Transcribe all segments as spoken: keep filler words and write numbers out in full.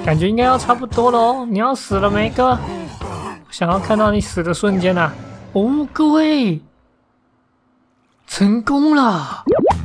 感觉应该要差不多了哦。你要死了没哥？我想要看到你死的瞬间啊！哦，各位，成功了！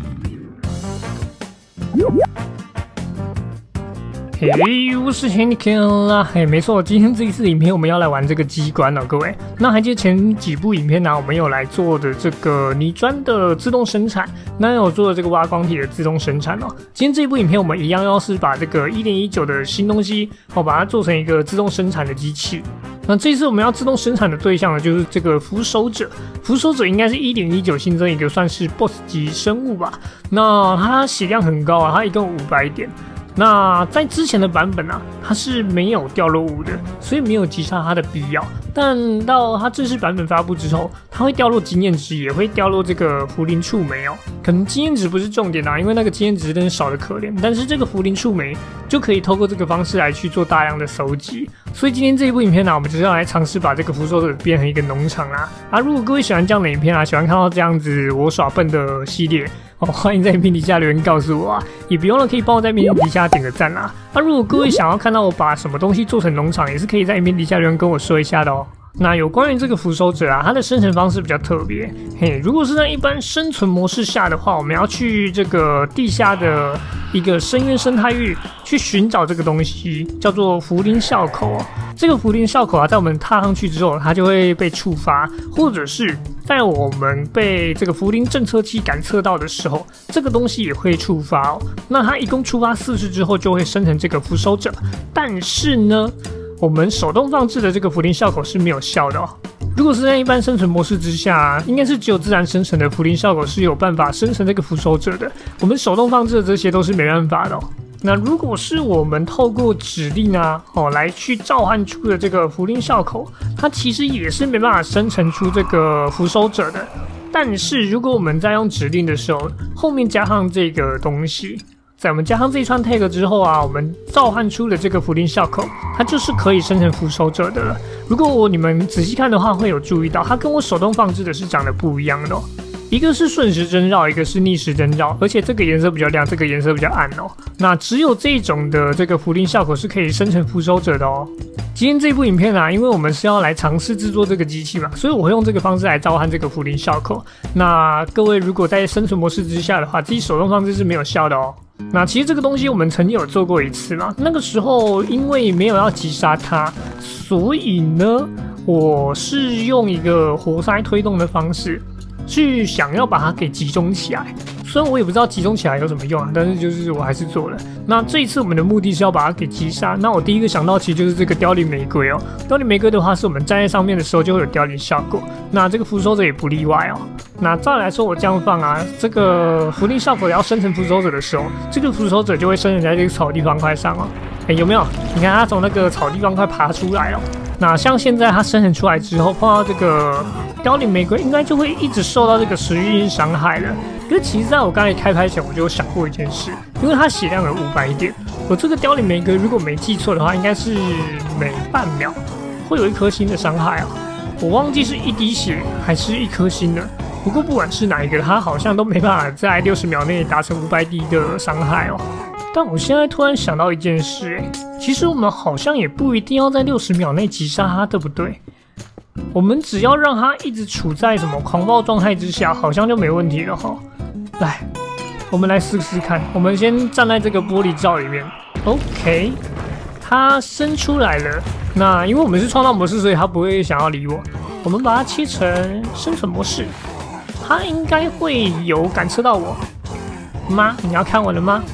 嘿，我是 Heineken 啦。嘿，没错，今天这一次影片我们要来玩这个机关了，各位。那还记得前几部影片呢、啊，我们有来做的这个泥砖的自动生产，那有做的这个挖光体的自动生产哦。今天这一部影片我们一样要是把这个一点一九的新东西哦，把它做成一个自动生产的机器。那这次我们要自动生产的对象呢，就是这个扶手者。扶手者应该是 一点一九 新增一个算是 boss 级生物吧。那它血量很高啊，它一共五百点。那在之前的版本啊，它是没有掉落物的，所以没有击杀它的必要。但到它正式版本发布之后，它会掉落经验值，也会掉落这个茯苓触媒哦。可能经验值不是重点啊，因为那个经验值真的少得可怜。但是这个茯苓触媒就可以透过这个方式来去做大量的收集。所以今天这一部影片呢、啊，我们就是要来尝试把这个扶手者变成一个农场啦。啊，如果各位喜欢这样的影片啊，喜欢看到这样子我耍笨的系列。哦，欢迎在影片底下留言告诉我啊，也不用了，可以帮我在影片底下点个赞啦。那、啊、如果各位想要看到我把什么东西做成农场，也是可以在影片底下留言跟我说一下的哦。那有关于这个扶手者啊，它的生成方式比较特别。嘿，如果是在一般生存模式下的话，我们要去这个地下的一个深渊生态域去寻找这个东西，叫做茯苓笑口哦。这个茯苓笑口啊，在我们踏上去之后，它就会被触发，或者是在我们被这个茯苓侦测器感测到的时候，这个东西也会触发哦。那它一共触发四次之后，就会生成这个扶手者。但是呢，我们手动放置的这个茯苓笑口是没有效的哦。如果是在一般生存模式之下，应该是只有自然生成的茯苓笑口是有办法生成这个扶手者的。我们手动放置的这些都是没办法的哦。那如果是我们透过指令啊，哦来去召唤出的这个茯苓笑口，它其实也是没办法生成出这个扶手者的。但是如果我们在用指令的时候，后面加上这个东西。在我们加上这一串 tag 之后啊，我们召唤出的这个茯苓笑口，它就是可以生成扶手者的了。如果我你们仔细看的话，会有注意到，它跟我手动放置的是长得不一样的哦。一个是顺时针绕，一个是逆时针绕，而且这个颜色比较亮，这个颜色比较暗哦。那只有这种的这个茯苓笑口是可以生成扶手者的哦。今天这部影片啊，因为我们是要来尝试制作这个机器嘛，所以我会用这个方式来召唤这个茯苓笑口。那各位如果在生存模式之下的话，自己手动放置是没有效的哦。那其实这个东西我们曾经有做过一次嘛，那个时候因为没有要击杀它，所以呢，我是用一个活塞推动的方式去想要把它给集中起来。虽然我也不知道集中起来有什么用啊，但是就是我还是做了。那这一次我们的目的是要把它给击杀。那我第一个想到其实就是这个凋零玫瑰哦。凋零玫瑰的话，是我们站在上面的时候就会有凋零效果。那这个扶手者也不例外哦。那照来说，我这样放啊，这个茯苓笑口要生成扶手者的时候，这个扶手者就会生成在这个草地方块上哦。哎，有没有？你看它从那个草地方块爬出来哦。那像现在它生成出来之后，碰到这个凋零玫瑰，应该就会一直受到这个时域性伤害了。可是其实在我刚才开拍前，我就有想过一件事，因为它血量有五百点，我这个凋零玫瑰如果没记错的话，应该是每半秒会有一颗星的伤害啊。我忘记是一滴血还是一颗星了。不过不管是哪一个，它好像都没办法在六十秒内达成五百滴的伤害哦。但我现在突然想到一件事，欸，其实我们好像也不一定要在六十秒内击杀它，对不对？我们只要让它一直处在什么狂暴状态之下，好像就没问题了哈。来，我们来试试看。我们先站在这个玻璃罩里面 ，OK， 它生出来了。那因为我们是创造模式，所以它不会想要理我。我们把它切成生存模式，它应该会有感测到我吗？你要看我了吗？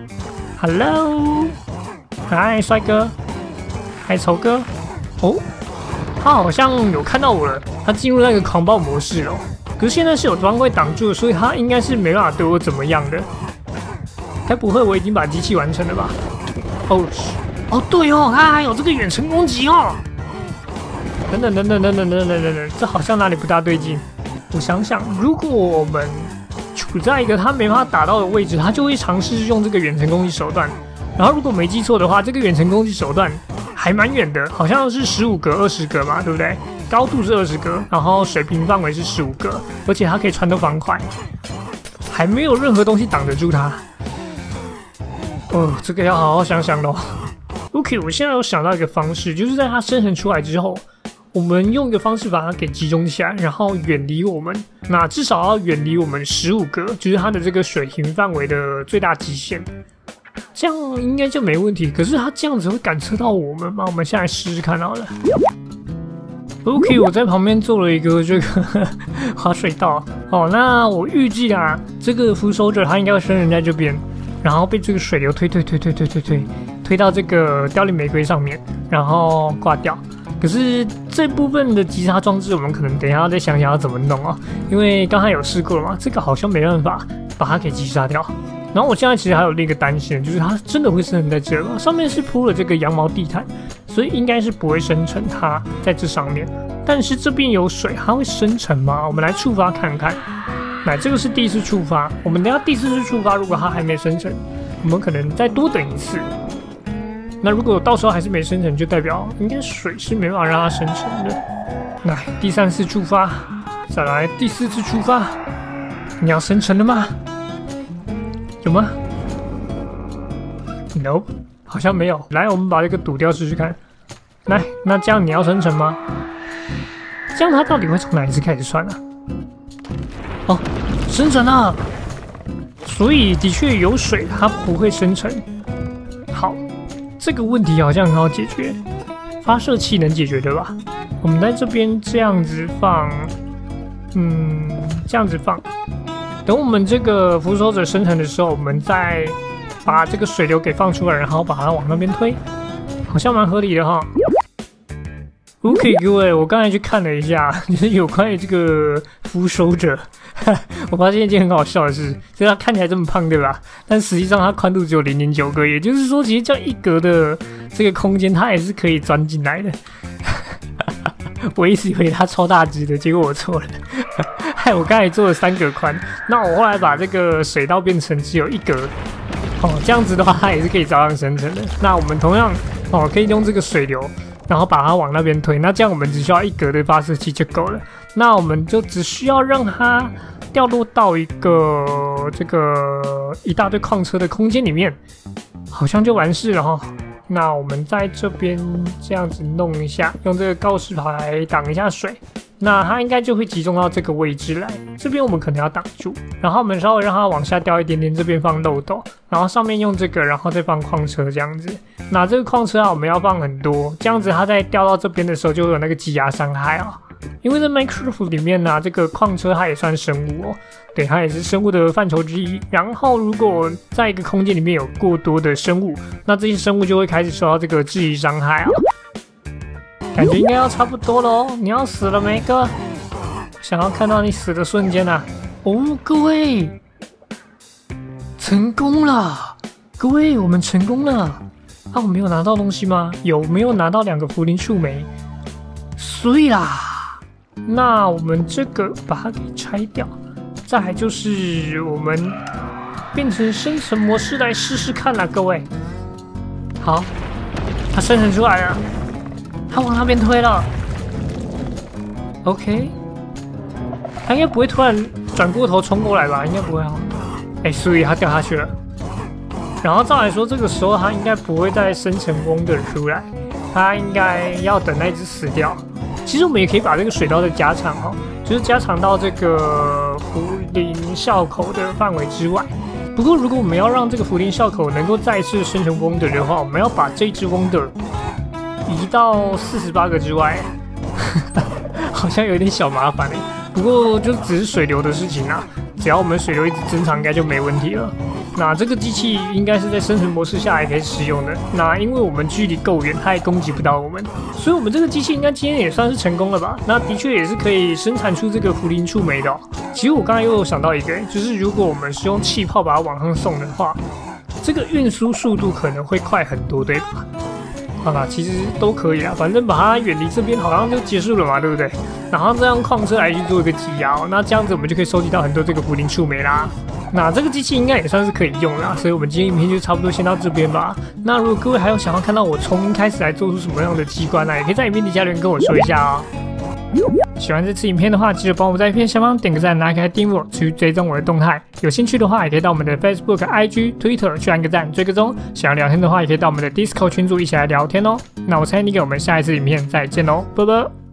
Hello， 嗨，帅哥，嗨，丑哥，哦，他好像有看到我了，他进入那个狂暴模式了。可是现在是有方块挡住，所以他应该是没办法对我怎么样的。该不会我已经把机器完成了吧？哦，哦，对哦，他还有这个远程攻击哦。等等等等等等等等等等，这好像哪里不大对劲。我想想，如果我们处在一个他没办法打到的位置，他就会尝试用这个远程攻击手段。然后如果没记错的话，这个远程攻击手段还蛮远的，好像是十五格、二十格嘛，对不对？高度是二十格，然后水平范围是十五格，而且它可以穿透方块，还没有任何东西挡得住它。哦，这个要好好想想咯。 OK， 我现在有想到一个方式，就是在它生成出来之后，我们用一个方式把它给集中起来，然后远离我们。那至少要远离我们十五格，就是它的这个水平范围的最大极限。这样应该就没问题。可是它这样子会感测到我们吗？我们现在试试看好了。OK， 我在旁边做了一个这个滑水道。哦，那我预计啊，这个扶手者他应该会生人在这边，然后被这个水流推推推推推推推推到这个凋零玫瑰上面，然后挂掉。可是这部分的击杀装置，我们可能等一下再想想要怎么弄啊，因为刚才有试过了嘛，这个好像没办法把它给击杀掉。然后我现在其实还有另一个担心，就是它真的会生成在这吗？上面是铺了这个羊毛地毯，所以应该是不会生成它在这上面。但是这边有水，它会生成吗？我们来触发看看。来，这个是第一次触发，我们等一下第四次触发，如果它还没生成，我们可能再多等一次。那如果到时候还是没生成，就代表应该水是没办法让它生成的。来，第三次触发，再来第四次触发，你要生成了吗？有吗 ？No， 好像没有。来，我们把这个堵掉试试看。来，那这样你要生成吗？这样它到底会从哪一次开始算呢、啊？哦，生成了。所以的确有水，它不会生成。好。这个问题好像很好解决，发射器能解决对吧？我们在这边这样子放，嗯，这样子放。等我们这个扶手者生成的时候，我们再把这个水流给放出来，然后把它往那边推，好像蛮合理的哈。OK， 各位，我刚才去看了一下，就是有关于这个扶手者，我发现一件很好笑的事，就是他看起来这么胖，对吧？但实际上它宽度只有 零点九 个，也就是说，其实这样一格的这个空间，它也是可以钻进来的。我一直以为它超大只的，结果我错了。害我刚才做了三格宽，那我后来把这个水道变成只有一格，哦，这样子的话，它也是可以照样生成的。那我们同样哦，可以用这个水流。然后把它往那边推，那这样我们只需要一格的发射器就够了。那我们就只需要让它掉落到一个这个一大堆矿车的空间里面，好像就完事了哈。那我们在这边这样子弄一下，用这个告示牌挡一下水，那它应该就会集中到这个位置来。这边我们可能要挡住，然后我们稍微让它往下掉一点点，这边放漏斗，然后上面用这个，然后再放矿车这样子。那这个矿车啊，我们要放很多，这样子它在掉到这边的时候就会有那个挤压伤害啊。因为在 Minecraft 里面呢、啊，这个矿车它也算生物哦，对，它也是生物的范畴之一。然后如果在一个空间里面有过多的生物，那这些生物就会开始受到这个质疑伤害啊。感觉应该要差不多了哦，你要死了没哥？想要看到你死的瞬间啊！哦，各位，成功了！各位，我们成功了！啊，我没有拿到东西吗？有，没有拿到两个茯苓触媒，碎啦！那我们这个把它给拆掉，再来就是我们变成生成模式来试试看啦，各位。好，它生成出来了，它往那边推了。OK， 它应该不会突然转过头冲过来吧？应该不会哦。哎，所以它掉下去了。然后照来说，这个时候它应该不会再生成Wonder出来，它应该要等那只死掉。其实我们也可以把这个水道再加长哈，就是加长到这个茯苓笑口的范围之外。不过如果我们要让这个茯苓笑口能够再次生成 Wonder 的话，我们要把这只 Wonder 移到四十八个之外，好像有点小麻烦哎。不过就只是水流的事情啊，只要我们水流一直增长，应该就没问题了。那这个机器应该是在生存模式下也可以使用的。那因为我们距离够远，它也攻击不到我们，所以我们这个机器应该今天也算是成功了吧？那的确也是可以生产出这个茯苓触媒的哦。其实我刚才又有想到一个，就是如果我们是用气泡把它往上送的话，这个运输速度可能会快很多，对吧？好啦，其实都可以啦，反正把它远离这边好像就结束了嘛，对不对？然后再用矿车来去做一个挤压，那这样子我们就可以收集到很多这个茯苓触媒啦。那这个机器应该也算是可以用啦，所以我们今天影片就差不多先到这边吧。那如果各位还有想要看到我从零开始来做出什么样的机关呢、啊，也可以在影片底下留言跟我说一下哦。 喜欢这次影片的话，记得帮我在影片下方点个赞，拿开订阅我，去追踪我的动态。有兴趣的话，也可以到我们的 Facebook、I G、Twitter 去按个赞，追个踪。想要聊天的话，也可以到我们的 Discord 群组一起来聊天哦。那我猜你给我们下一次影片再见喽，拜拜。